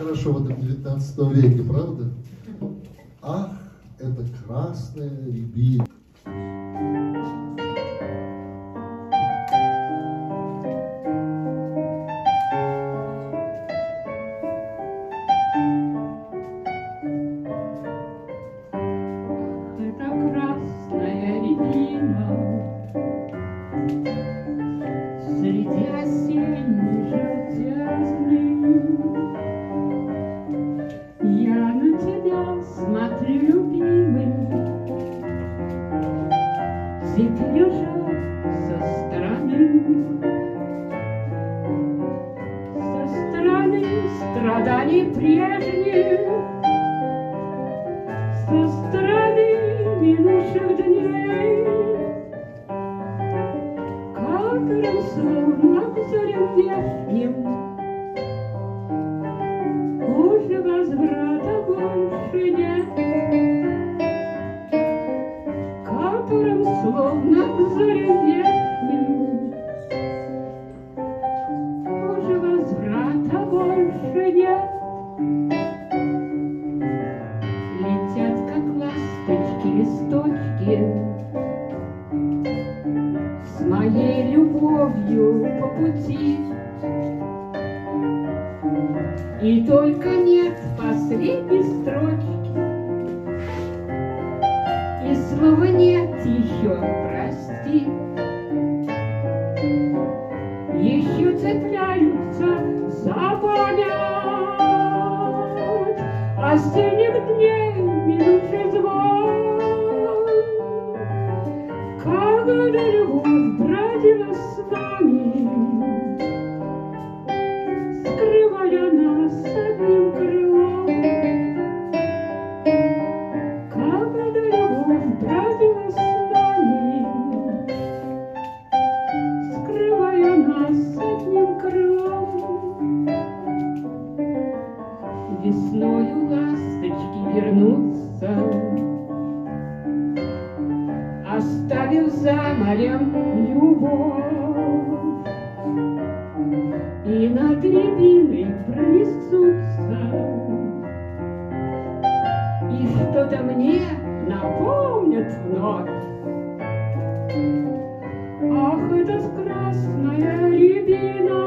хорошо в этом 19 веке, правда? Ах, это красная рябина. Среди осенней желтизны я на тебя смотрю, любимый, теперь уже со стороны страданий прежних, со стороны минувших дней. Капером словно к зорям верхним уже возврата больше нет. Капером словно к зорям верхним уже возврата больше нет. Летят, как ласточки, листочки с моей любовью по пути, и только нет последней строчки, и слова нет еще прости. Еще цепляются за память осенних дней минувший звон, когда любовь бродила с нами, скрывая нас одним крылом. Когда любовь бродила с нами, скрывая нас одним крылом. Весною ласточки вернутся, оставив за морем любовь, и над рябиной пронесутся, и что-то мне напомнят вновь. Ах, эта красная рябина,